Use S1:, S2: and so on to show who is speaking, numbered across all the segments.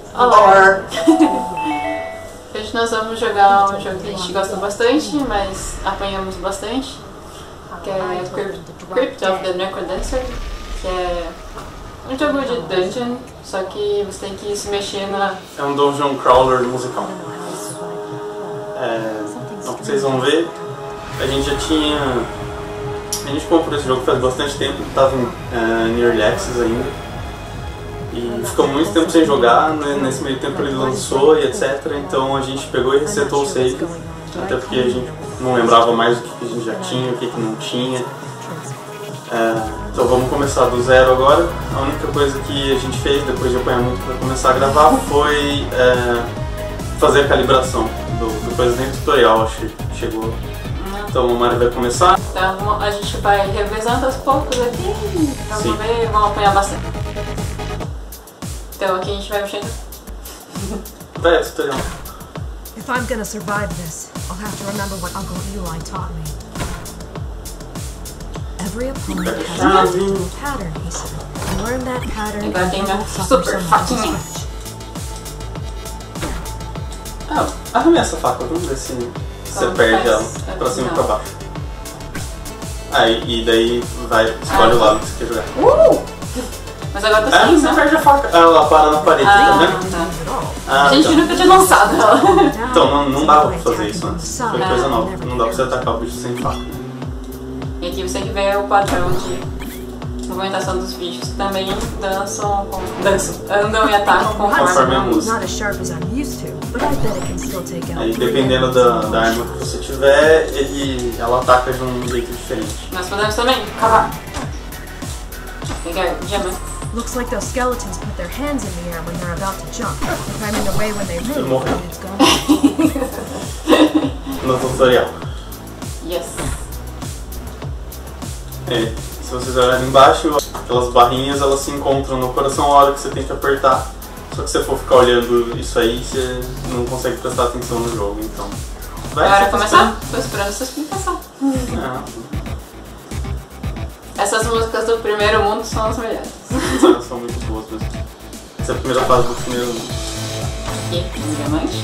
S1: Olá! Hoje nós vamos jogar um jogo que a gente gosta bastante, mas apanhamos bastante, que é Crypt of the Necrodancer, que é um jogo de dungeon, só que você tem que se mexer na...
S2: É um dungeon crawler musical. Então, vocês vão ver, a gente já tinha... A gente comprou esse jogo faz bastante tempo, estava em Early Access ainda. E ficou muito tempo sem jogar, né? Nesse meio tempo ele lançou e etc. Então a gente pegou e resetou o save, até porque a gente não lembrava mais o que a gente já tinha, o que não tinha. Então vamos começar do zero agora. A única coisa que a gente fez depois de apanhar muito para começar a gravar foi fazer a calibração do coisa nem tutorial, acho que chegou. Então a Mari vai começar.
S1: Então a gente vai revezando aos poucos aqui, vamos ver, vamos apanhar bastante. Então aqui a gente vai mexendo.
S2: Vai, tutorial.
S3: If I'm gonna survive this, I'll have to remember what Uncle Eli taught me. Every opponent has a particular pattern, he said. And learn that pattern and
S1: Agora tem
S3: you
S1: minha
S3: won't suffer
S1: super
S3: so much
S1: faquinha.
S3: scratch.
S2: Arremessa a faca, vamos ver se você perde ela pra cima e pra baixo. E daí vai, escolhe o lado que você quer jogar.
S1: Mas agora tá sem,
S2: você perde a faca. Ela para na parede, tá vendo?
S1: Tá. A gente nunca tinha lançado ela.
S2: Então não dava pra fazer isso antes. Foi coisa nova. Não dá pra você atacar o bicho sem faca.
S1: E aqui você tem que ver o padrão de movimentação dos bichos que também andam e atacam
S2: Conforme a
S3: Not
S2: música.
S3: as sharp as I'm used to, but I bet it can still take out
S2: Aí
S3: three
S2: dependendo
S3: enemies
S2: da arma que você tiver, ela ataca de um jeito diferente.
S1: Nós podemos também cavar. Pegar diamante.
S3: Looks like those skeletons put their hands in the air when they're about to jump, priming away when they move,
S2: morreu.
S3: and it's gone.
S2: No tutorial.
S1: Yes.
S2: Se vocês olharem embaixo, aquelas barrinhas elas se encontram no coração a hora que você tem que apertar. Só que se você for ficar olhando isso aí, você não consegue prestar atenção no jogo, então...
S1: Agora começar? Tô esperando essa explicação. Essas músicas do primeiro mundo são as melhores.
S2: São muito boas mesmo. Essa é a primeira fase do primeiro mundo.
S1: Aqui, um diamante.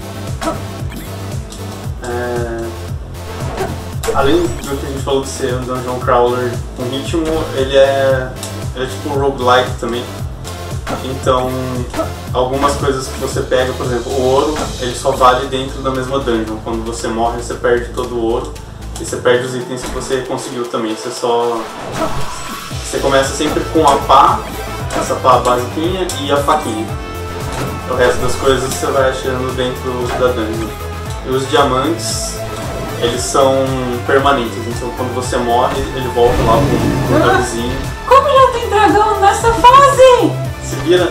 S2: Além do que a gente falou de ser um dungeon crawler com ritmo, ele é tipo um roguelike também. Então, algumas coisas que você pega, por exemplo, o ouro, ele só vale dentro da mesma dungeon. Quando você morre, você perde todo o ouro. E você perde os itens que você conseguiu também. Você começa sempre com a pá, essa pá basiquinha e a faquinha. O resto das coisas você vai achando dentro da dungeon. E os diamantes, eles são permanentes. Então quando você morre, ele volta lá pro vizinho.
S1: Como já tem dragão nessa fase?
S2: Se vira.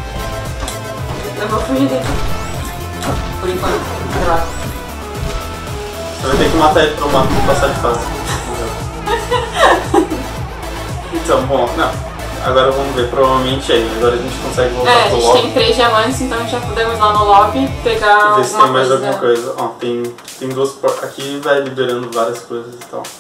S1: Eu vou fugir daqui. Por enquanto. Sei lá.
S2: Você vai ter que matar ele pra passar de fase. Então, bom, agora vamos ver, provavelmente aí, agora a gente consegue voltar pro
S1: a gente
S2: lobby.
S1: tem 3 diamantes, então já podemos ir lá no lobby pegar
S2: Ver se tem mais
S1: coisa.
S2: alguma coisa. Ó, tem duas portas, aqui vai liberando várias coisas e tal.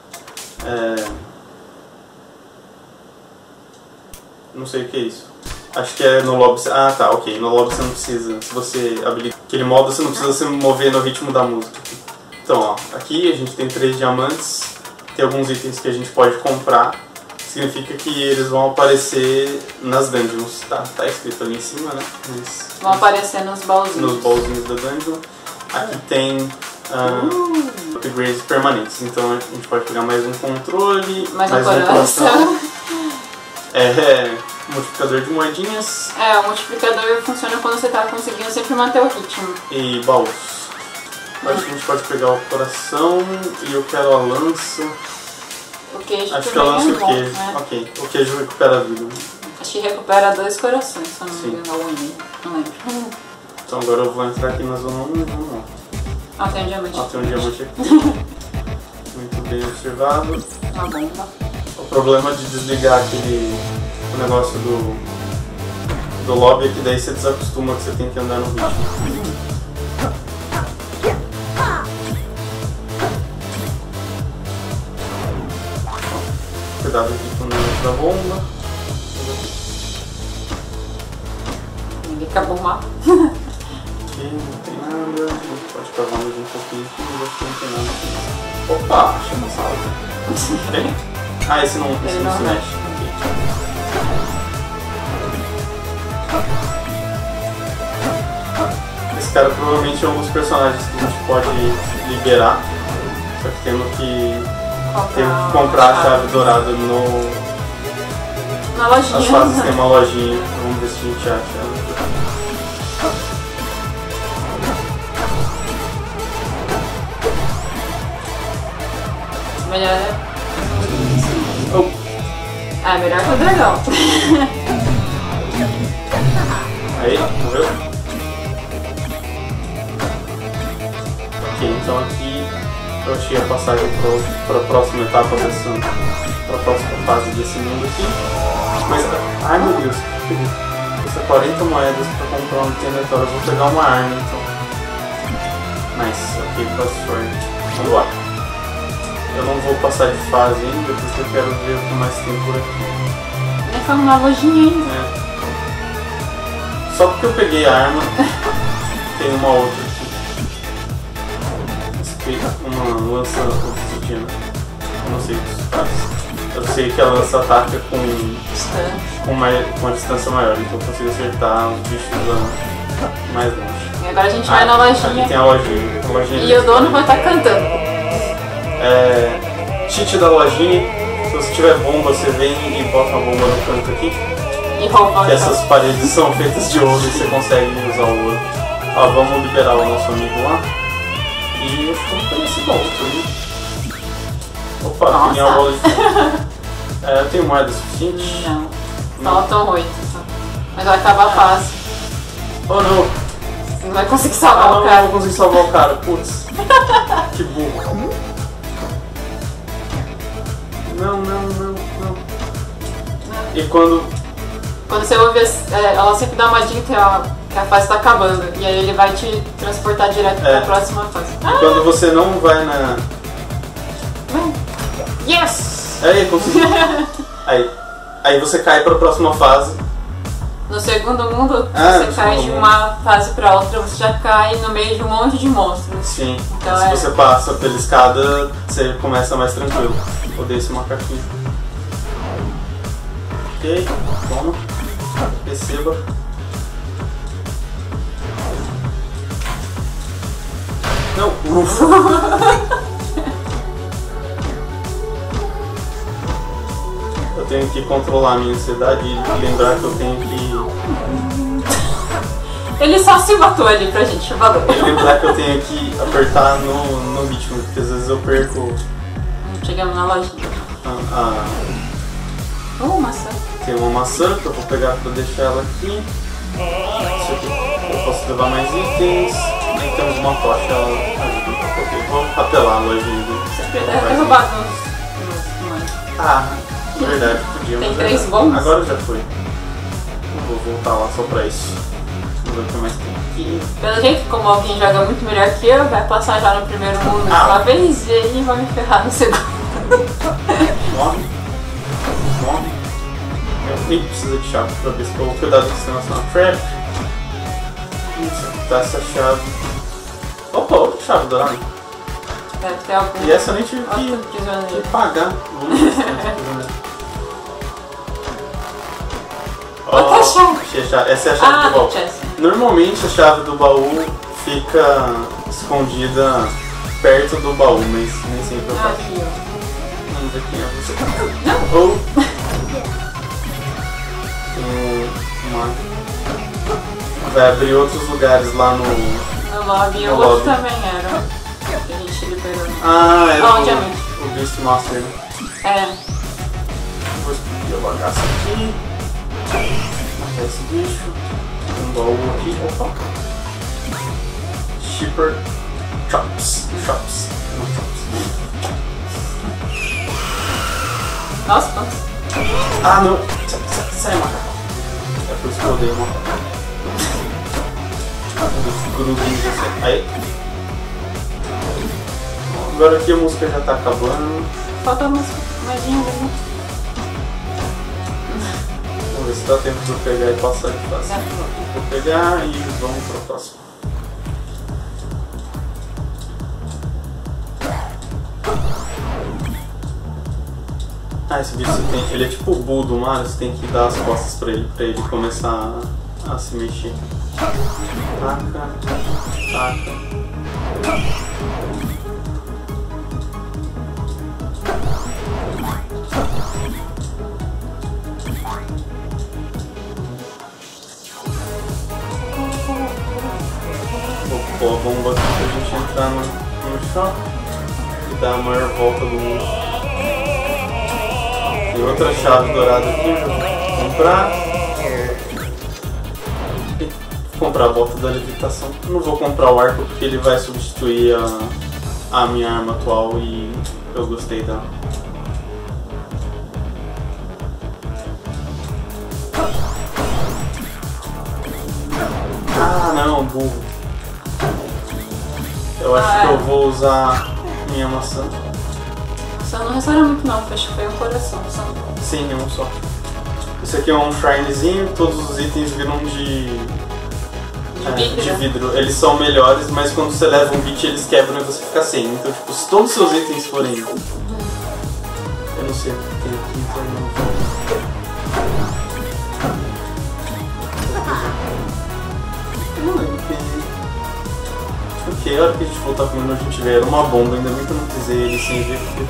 S2: Não sei o que é isso. Acho que é no lobby. Ah, tá, ok. No lobby você não precisa. Se você habilitar aquele modo, você não precisa se mover no ritmo da música. Então, ó, aqui a gente tem 3 diamantes, tem alguns itens que a gente pode comprar, significa que eles vão aparecer nas dungeons, tá escrito ali em cima, né?
S1: Vão aparecer nos baúzinhos.
S2: Nos baúzinhos da dungeon. Aqui tem upgrades permanentes, então a gente pode pegar mais um controle,
S1: mais
S2: um
S1: coração.
S2: Multiplicador de moedinhas.
S1: O multiplicador funciona quando você tá conseguindo sempre manter o ritmo.
S2: E baús. Acho que a gente pode pegar o coração e eu quero a lança.
S1: O queijo
S2: Acho que a lança e o
S1: bom,
S2: queijo.
S1: né?
S2: Ok, o queijo recupera a vida.
S1: Acho que recupera 2 corações, se eu não
S2: Sim.
S1: me engano, não lembro.
S2: Então agora eu vou entrar aqui na zona 1 e vamos lá.
S1: Tem um diamante.
S2: Tem um diamante aqui. Muito bem observado.
S1: Uma bomba.
S2: O problema de desligar o negócio do lobby é que daí você desacostuma que você tem que andar no ritmo. Cuidado aqui com o negócio da bomba.
S1: Ninguém acabou o mapa.
S2: Aqui não tem nada. A gente pode cavar mais um pouquinho aqui, mas acho que não tem nada aqui. Opa, achei uma sala. Tem? Ah, esse não se mexe. Esse cara provavelmente é um dos personagens que a gente pode liberar. Só que temos que comprar a chave dourada
S1: na lojinha.
S2: As fases tem uma lojinha. Vamos ver se a gente acha ela.
S1: Melhor é...
S2: Oh.
S1: Ah, melhor que o dragão.
S2: Aí, morreu? Ok, então aqui eu achei a passagem para a próxima etapa para a próxima fase desse mundo aqui. Mas, ai meu Deus, custa 40 moedas para comprar um internetório. Eu vou pegar uma arma então. Nice, ok, boa sorte. Vamos lá. Eu não vou passar de fase ainda porque eu quero ver o que mais tem por aqui.
S1: Nem fomos na lojinha ainda.
S2: É. Só porque eu peguei a arma, tem uma outra aqui. Uma lança obsidiana. Eu não sei o que isso faz. Eu sei que a lança ataca com uma distância maior, então eu consigo acertar os bichos mais longe.
S1: E agora a gente vai na lojinha.
S2: Aqui tem a lojinha
S1: E o dono vai estar cantando.
S2: Cheat da lojinha. Se você tiver bomba, você vem e bota a bomba no canto aqui.
S1: E rouba.
S2: Que essas paredes são feitas de ouro e você consegue usar o ouro. Ó, vamos liberar o nosso amigo lá. E acho que eu não conheci bom. Opa,
S1: nossa.
S2: tem a bola de fogo. Eu tenho moeda suficiente?
S1: Não. Faltam 8. Mas vai acabar fácil.
S2: Oh não!
S1: Você não vai conseguir salvar o
S2: Eu
S1: cara.
S2: não vou conseguir salvar o cara, putz. Que burro. Não. E quando
S1: você ouve, ela sempre dá uma dica que a fase está acabando. E aí ele vai te transportar direto para a próxima fase.
S2: quando você não vai na...
S1: Yes!
S2: Aí, consegui. Aí você cai para a próxima fase.
S1: No segundo mundo,
S2: Ah,
S1: você cai de uma fase para outra, você já cai no meio de um monte de monstros.
S2: Sim.
S1: Então
S2: se você passa pela escada, você começa mais tranquilo. Odeio esse macaquinho. Ok, toma. Receba. Não, ufa. Eu tenho que controlar a minha ansiedade e lembrar que eu tenho que...
S1: Ele só se matou ali pra gente, valeu.
S2: Lembrar que eu tenho que apertar no ritmo, porque às vezes eu perco...
S1: Chegamos na lojinha. Maçã.
S2: Tem uma maçã que eu vou pegar pra deixar ela aqui. Isso aqui eu posso levar mais itens. E temos uma tocha, ela ajuda um pouquinho. Vou apelar a lojinha.
S1: Você deve ter roubado uns...
S2: Verdade, podíamos.
S1: Tem 3 bons?
S2: Agora já foi. Eu vou voltar lá só pra isso. Vamos ver o que mais tem aqui.
S1: Pelo jeito, como alguém joga muito melhor que eu, vai passar já no primeiro mundo de uma vez e aí vai me ferrar no segundo.
S2: Morre. Eu nem preciso de chave pra ver se eu vou cuidar do sistema nacional. Trap. Isso, tá essa chave. Opa, outra chave dourada.
S1: Deve ter algum...
S2: E essa eu nem tive
S1: outro
S2: que
S1: prisioneiro.
S2: pagar. Vamos ver se tem outro prisioneiro.
S1: Outra chave.
S2: Essa é a chave do baú.
S1: chest.
S2: Normalmente a chave do baú fica escondida perto do baú, mas nem sempre eu faço.
S1: Aqui, ó.
S2: Vamos ver quem é você. Ou vai abrir outros lugares lá no
S1: lobby. E o outro também era. Que a gente liberou.
S2: Era o Beastmaster, né? Vou explodir a bagaça aqui. Matar esse bicho. Um baú aqui. Opa! Shipper Chops. Não, Chops.
S1: Nossa, quantos?
S2: Não! Sai, macaco! É por isso que eu odeio macaco. Grudinho você. Aí. Agora aqui a música já tá acabando.
S1: Falta a música mais ali.
S2: Vamos ver se dá tempo de eu pegar e passar de fase. Vou pegar e vamos para o próximo. Ah, esse bicho ele é tipo o Bull do Mario, você tem que dar as costas pra ele começar a se mexer. Taca, taca. Vou pôr a bomba aqui pra gente entrar no shopping e dar a maior volta do mundo. Tem outra chave dourada aqui, vou comprar a volta da levitação. Não vou comprar o arco porque ele vai substituir a minha arma atual e eu gostei dela. Ah não, burro. Eu acho que eu vou usar minha maçã.
S1: Só não restaura muito não, acho que foi um coração. Só...
S2: Sim, um só. Esse aqui é um shrinezinho, todos os itens viram de vidro. Eles são melhores, mas quando você leva um beat eles quebram e você fica sem. Então, tipo, se todos os seus itens forem... Eu não sei o que tem aqui, então não vou... Ok, a hora que a gente voltar com ele, a gente vê, era uma bomba, ainda bem que eu não pisei ele sem ver, porque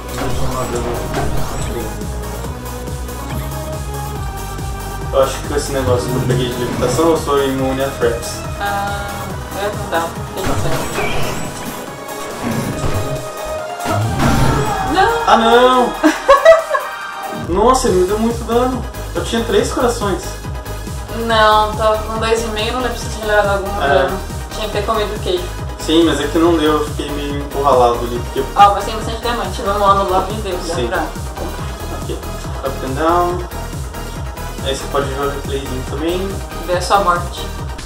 S2: eu acho que com esse negócio que eu peguei de levitação, eu sou imune a traps.
S1: Não dá, tem não!
S2: Ah não! Nossa, ele me deu muito dano. Eu tinha 3 corações.
S1: Não, tava com 2,5, não lembro se tinha levado algum dano. Tinha que ter comido queijo.
S2: Sim, mas é que não deu, eu fiquei meio encurralado ali. Porque...
S1: Ó, mas tem bastante diamante, vamos lá no lado de Deus, dá pra...
S2: Ok, up and down. Aí você pode jogar replayzinho também.
S1: Ver a sua morte.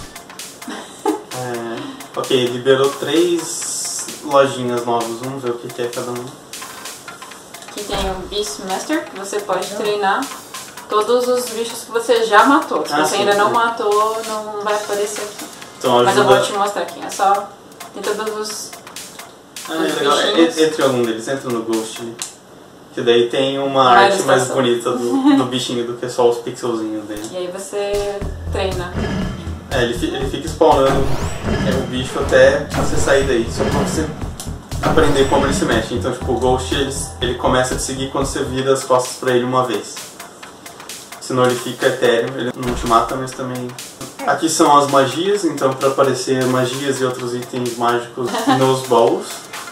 S2: Ok, liberou 3 lojinhas novas, vamos ver o que é cada um.
S1: Aqui tem o Beastmaster, que você pode treinar todos os bichos que você já matou. Se você ainda não matou, não vai aparecer aqui.
S2: Então, ajuda...
S1: Mas eu vou te mostrar aqui, é só... Tem todos os...
S2: legal. Entre algum deles, entra no Ghost. Que daí tem uma arte mais bonita do bichinho do que só os pixelzinhos dele.
S1: E aí você treina.
S2: Ele fica spawnando o bicho até você sair daí, só pra você aprender como ele se mexe. Então, tipo, o Ghost ele começa a te seguir quando você vira as costas pra ele uma vez. Senão ele fica etéreo, ele não te mata, mas também... Aqui são as magias, então para aparecer magias e outros itens mágicos nos baús.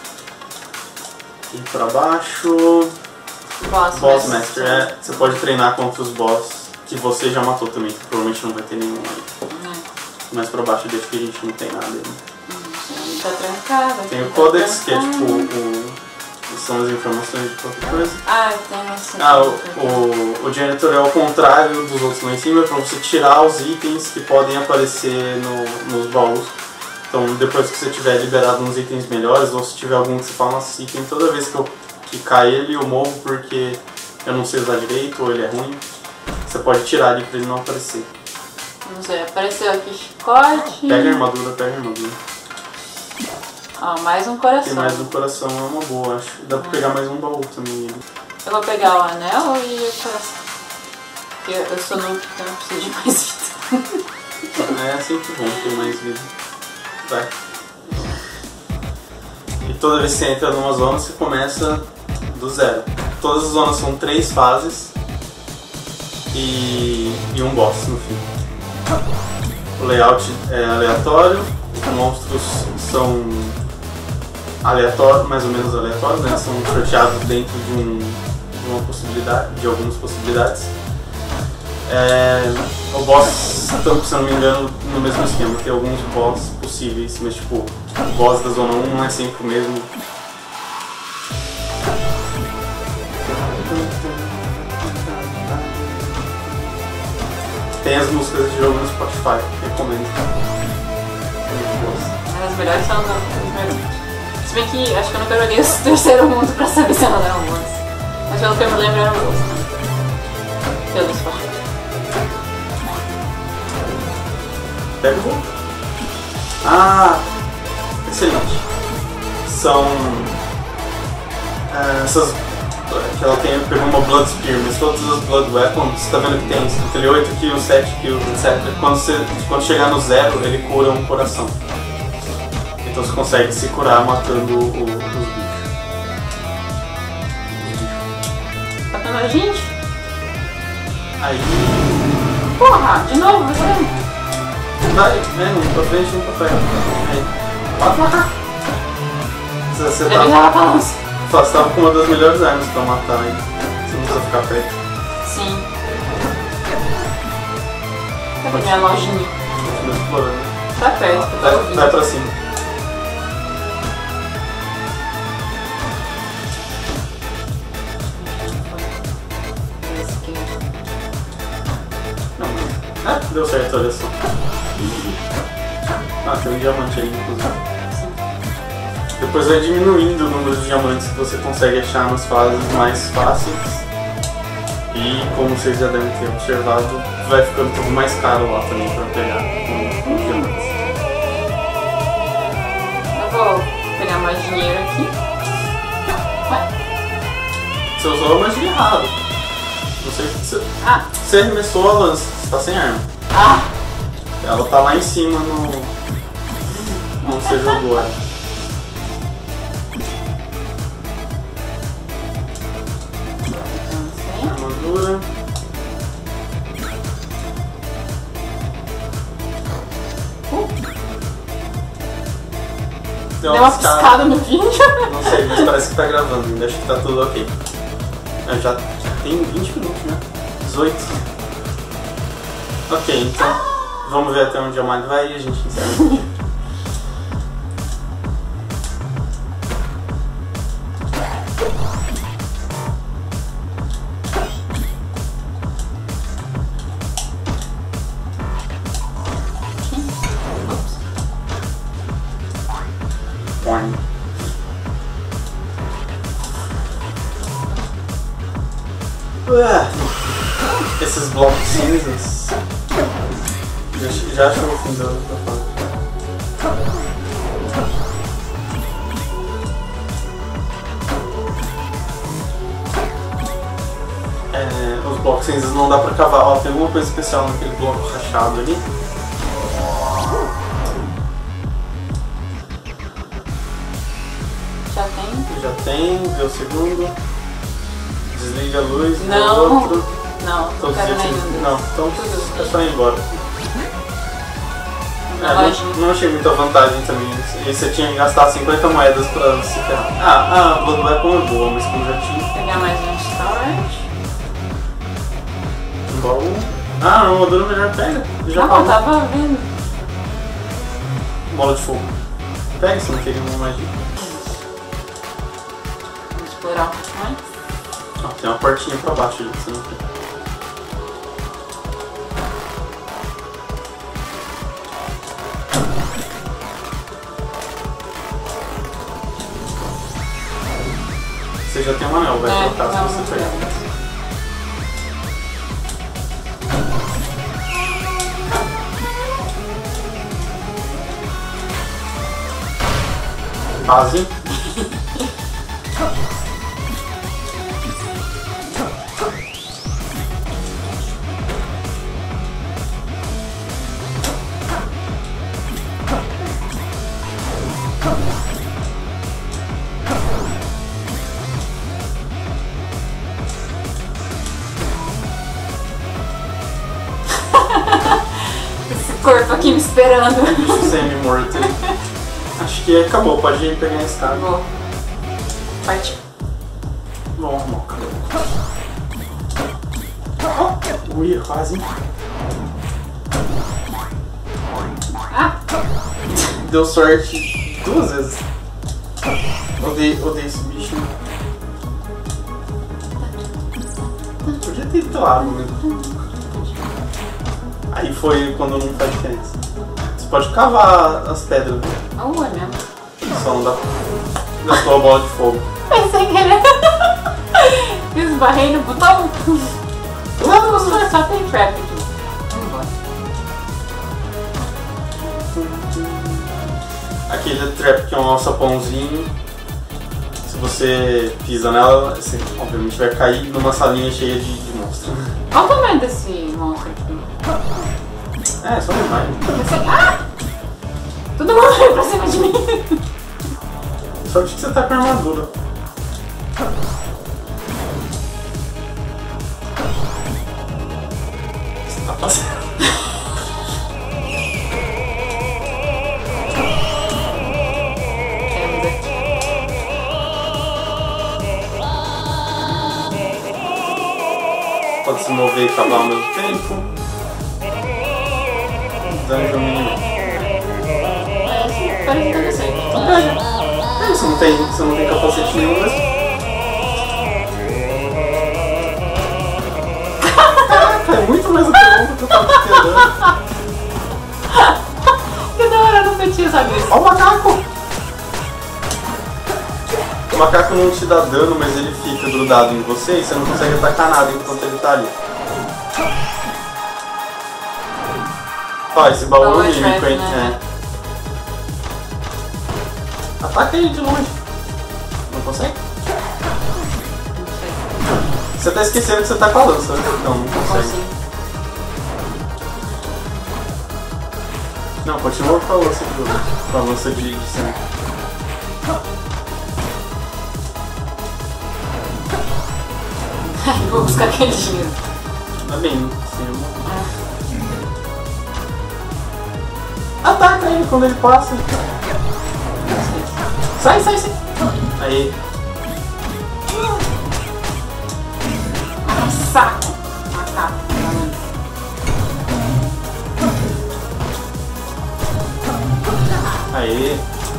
S2: E para baixo... Boss Master. Você pode treinar contra os boss que você já matou também, que provavelmente não vai ter nenhum aí. Mas para baixo eu deixo que a gente não tem nada aí.
S1: Tá trancado.
S2: Tem o Codex, que é tipo são as informações de qualquer coisa.
S1: Tem assim.
S2: O Janitor é ao contrário dos outros lá em cima, é para você tirar os itens que podem aparecer nos baús. Então depois que você tiver liberado uns itens melhores, ou se tiver algum que você fala, nossa, esse item toda vez que cai ele eu morro porque eu não sei usar direito ou ele é ruim, você pode tirar ele para ele não aparecer.
S1: Vamos ver, apareceu aqui chicote.
S2: Pega a armadura, pega a armadura.
S1: Mais um coração.
S2: Tem mais um coração, é uma boa, acho. Dá pra pegar mais um baú também.
S1: Eu vou pegar o anel e o coração. Porque eu sou noob, então eu preciso de mais vida.
S2: É sempre bom ter mais vida. Vai. E toda vez que você entra numa zona, você começa do zero. Todas as zonas são 3 fases e um boss no fim. O layout é aleatório, os monstros são aleatórios, mais ou menos aleatórios, né? São sorteados dentro de uma possibilidade, de algumas possibilidades. O boss, se eu não me engano, no mesmo esquema, tem alguns boss possíveis, mas tipo, o boss da zona 1 não é sempre o mesmo. Tem as músicas de jogo no Spotify, recomendo.
S1: As melhores são do primeiro mundo. Se bem que acho que eu nunca joguei o terceiro mundo pra saber se elas eram boas. Mas pelo que eu me lembro eram boas. Pelo Spotify.
S2: Pega o jogo. Ah, excelente. São essas que ela pegou uma Blood Spear, mas todas as Blood Weapons, você tá vendo que tem aquele 8 kills, 7 kills, etc. Quando chegar no 0, ele cura um coração. Então você consegue se curar matando os bichos.
S1: Matando a gente?
S2: Aí...
S1: Porra, de novo, você?
S2: Vai, um pra frente, um pra trás. Aí. Mata, mata! Você
S1: Ele já tá lança.
S2: Você tava com uma das melhores armas pra matar aí. Você não precisa ficar perto.
S1: Sim. Cadê minha lojinha?
S2: Continua explorando.
S1: Tá perto, tá ouvindo.
S2: Vai pra cima. Não, deu certo, olha só. Ah, tem um diamante aí, inclusive. Depois vai diminuindo o número de diamantes que você consegue achar nas fases mais fáceis. E como vocês já devem ter observado, vai ficando tudo mais caro lá também pra pegar com diamantes.
S1: Eu vou pegar mais dinheiro aqui. Ué?
S2: Você usou a magia errado. Não sei o que você...
S1: Ah!
S2: Você arremessou a lança, você tá sem arma.
S1: Ah!
S2: Ela tá lá em cima no... onde você jogou ela. Armadura.
S1: Deu uma piscada no vídeo.
S2: Não sei, mas parece que tá gravando ainda, acho que tá tudo ok. Já tem 20 minutos, né? 18. Ok, então vamos ver até onde a Mali vai e a gente encerra o vídeo. Esses blocos cinzas já acham o fim da fase. Os blocos cinzas não dá pra cavar. Ó, tem alguma coisa especial naquele bloco rachado ali. Já tem, vê o segundo. Desliga a luz e
S1: não.
S2: O outro.
S1: Não,
S2: todos
S1: não quero
S2: os itens.
S1: nenhum.
S2: Não, então é só ir embora. Não achei muita vantagem também. E você tinha que gastar 50 moedas pra se ferrar. A Blood Weapon é boa, mas como já tinha.
S1: Vou pegar mais um start.
S2: Um baú. A armadura melhor pega. Já
S1: não, tava vendo.
S2: Bola de fogo. Pega se não queria uma magia.
S1: Vamos explorar um pouco mais.
S2: Tem uma portinha pra baixo ali que você não quer. Você já tem um anel, vai trocar se você pegar. Base.
S1: Esse corpo aqui me esperando.
S2: Bicho semi-morto. Acho que acabou, pode ir pegar esse cara.
S1: Vou. Partiu.
S2: Vamos arrumar o cabelo. Ui, quase. Deu sorte 2 vezes. Odeio esse bicho. Podia ter ido água mesmo. Aí foi quando não faz diferença. Você pode cavar as pedras.
S1: Oh, é mesmo.
S2: Só não dá pra gastar a bola de fogo.
S1: Foi sem querer. Esbarrei no botão. Só tem trap aqui. Vamos embora.
S2: aquele trap que é um alçapãozinho. Se você pisa nela, você obviamente vai cair numa salinha cheia de monstros.
S1: Olha o tamanho desse monstro aqui.
S2: É, só demais.
S1: Ah! Todo mundo veio pra cima de mim.
S2: Sorte que você tá com armadura. Você tá passando. Pode se mover e cavar ao mesmo tempo. Dungeon mínimo.
S1: Parece interessante.
S2: Você não tem capacete nenhum, mas... Caraca, é muito mais apelão que eu tava esperando.
S1: Que da hora, eu nunca tinha sabido isso.
S2: Ó o macaco! O macaco não te dá dano, mas ele fica grudado em você e você não consegue atacar nada enquanto ele tá ali. Ó, esse baú é mímico, hein?
S1: Né?
S2: É. Ataca ele de longe. Não consegue?
S1: Não sei.
S2: Você tá esquecendo que você tá com a lança, né? Não consegue.
S1: Consigo.
S2: Não, continua com a lança de cima.
S1: Vou buscar aquele dinheiro.
S2: Tá bem, sim. Ataca ele quando ele passa. Sai, sai, sai. Aí.
S1: Saco. Macaco.
S2: Aí.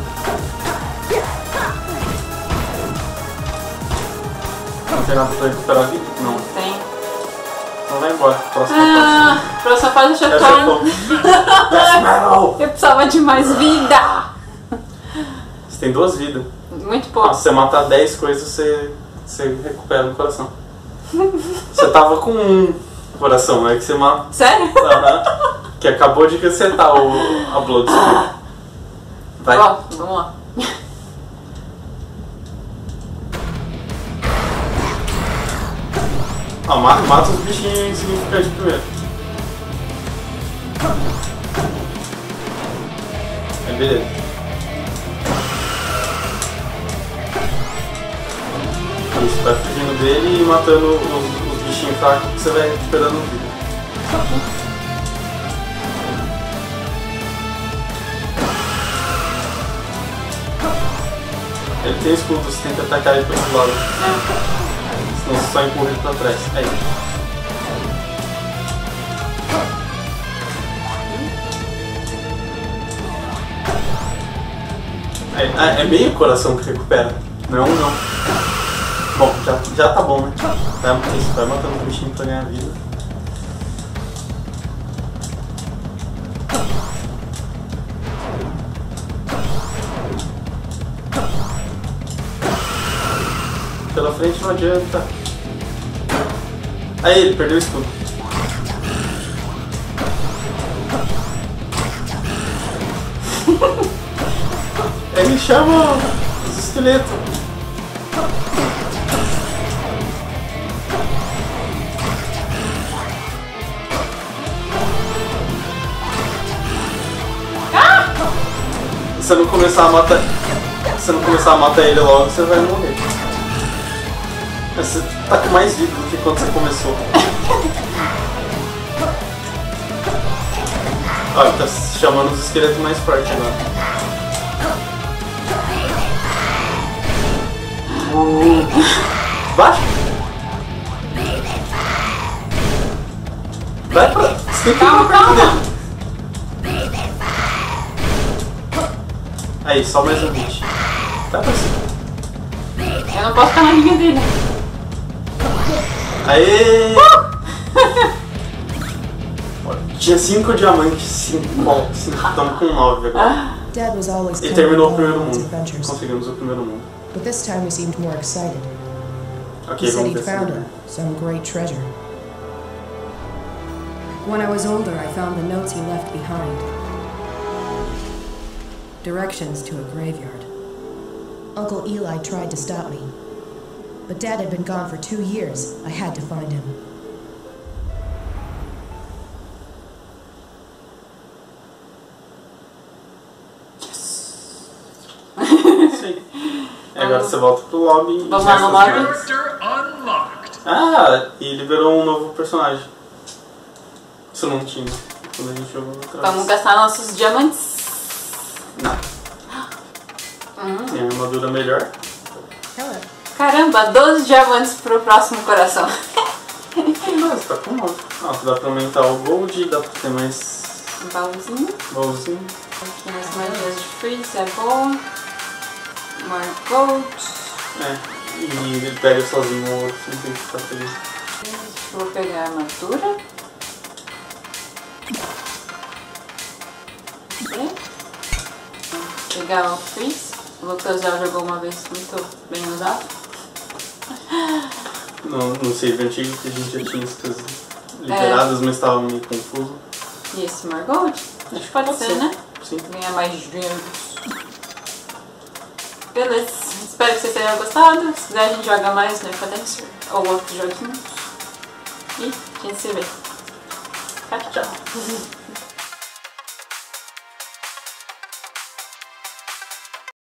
S2: Não tem nada pra recuperar a vida? Não.
S1: Tem.
S2: Então vai embora. Próxima
S1: Próxima fase já
S2: fase.
S1: tá.
S2: Não!
S1: Eu precisava de mais vida.
S2: Você tem 2 vidas.
S1: Muito pouco.
S2: Se você matar 10 coisas, você recupera o coração. Você tava com 1 coração, é que você mata.
S1: Sério?
S2: Que acabou de resetar a Bloodstone. Vai.
S1: Ó, vamos lá.
S2: Ó, mata os bichinhos insignificantes primeiro. Aí beleza. Isso, vai fugindo dele e matando os bichinhos fracos que você vai recuperando vida. Ele tem escudo, você tem que atacar ele pelo lado. Senão você só empurra ele pra trás. Aí. É meio coração que recupera. Não, não. Bom, já tá bom, né? Vai matando o bichinho pra ganhar vida. Pela frente não adianta. Aí ele perdeu o escudo. Ele chama os esqueletos. Se você não começar a matar ele logo, você vai morrer. Você tá com mais vida do que quando você começou. Ó, ele tá chamando os esqueletos mais fortes agora. Baixa! Vai pra... Você tem que ir perto dele. Aí, só mais um hit. Vai pra cima.
S1: Eu não posso ficar na linha dele.
S2: Aê! Tinha 5 diamantes, 5, estamos com 9 agora.
S3: Dad was always
S2: E
S3: kind
S2: terminou
S3: of
S2: o primeiro
S3: on his
S2: mundo.
S3: adventures,
S2: Conseguimos o primeiro mundo.
S3: but this time he seemed more excited.
S2: Ok,
S3: He said
S2: vamos
S3: he'd
S2: ver
S3: found
S2: se...
S3: her, some great treasure. When I was older, I found the notes he left behind. Directions to a graveyard.
S4: Uncle Eli tried to stop me. But Dad had been gone for 2 years. I had to find him.
S2: Isso aí. Agora você volta pro lobby.
S1: Vamos lá no lobby?
S5: Character unlocked.
S2: Ah, e liberou um novo personagem. Isso não tinha quando a gente jogou atrás.
S1: Vamos gastar nossos diamantes.
S2: Não. Minha armadura melhor.
S1: Caramba, 12 diamantes pro próximo coração.
S2: Mas tá com 9. Ah, dá pra aumentar o gold, dá pra ter mais
S1: Um baúzinho.
S2: baúzinho.
S1: Aqui nas magias de freeze é bom. More gold.
S2: É, e ele pega sozinho o outro, sem ter que ficar feliz.
S1: Vou pegar a armadura. Ok. Pegar o freeze. O Lucas já jogou uma vez muito bem usado.
S2: No save antigo que a gente já tinha essas liberadas, mas estava meio confuso.
S1: E esse more gold? Acho que pode ser, né?
S2: Sim.
S1: Ganhar mais dinheiro. Beleza. Espero que vocês tenham gostado. Se quiser a gente joga mais no Equadencer ou outros joguinhos. E a gente se vê. Tchau, tchau.